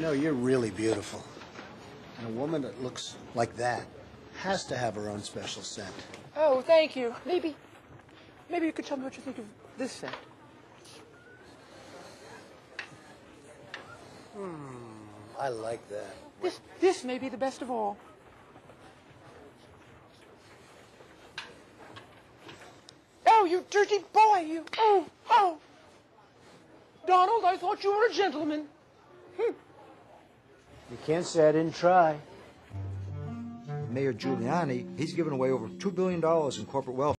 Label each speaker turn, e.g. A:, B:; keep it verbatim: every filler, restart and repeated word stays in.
A: know, you're really beautiful. And a woman that looks like that has to have her own special scent.
B: Oh, thank you. Maybe, maybe you could tell me what you think of this scent.
A: Hmm, I like that.
B: This, this may be the best of all. Oh, you dirty boy, you. Oh, oh. Donald, I thought you were a gentleman. Hm.
A: You can't say I didn't try.
C: Mayor Giuliani, he's given away over two billion dollars in corporate wealth.